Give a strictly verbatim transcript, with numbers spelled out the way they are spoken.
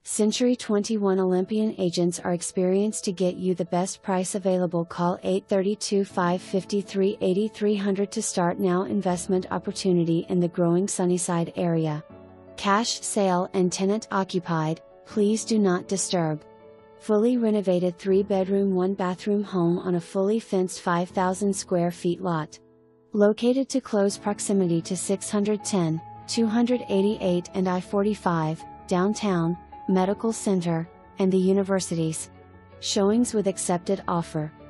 Century twenty-one Olympian agents are experienced to get you the best price available. Call eight three two, five five three, eight three zero zero to start now. Investment opportunity in the growing Sunnyside area. Cash sale and tenant occupied, please do not disturb. Fully renovated three bedroom one bathroom home on a fully fenced five thousand square feet lot. Located to close proximity to six ten, two eighty-eight and I forty-five, downtown, medical center, and the universities. Showings with accepted offer.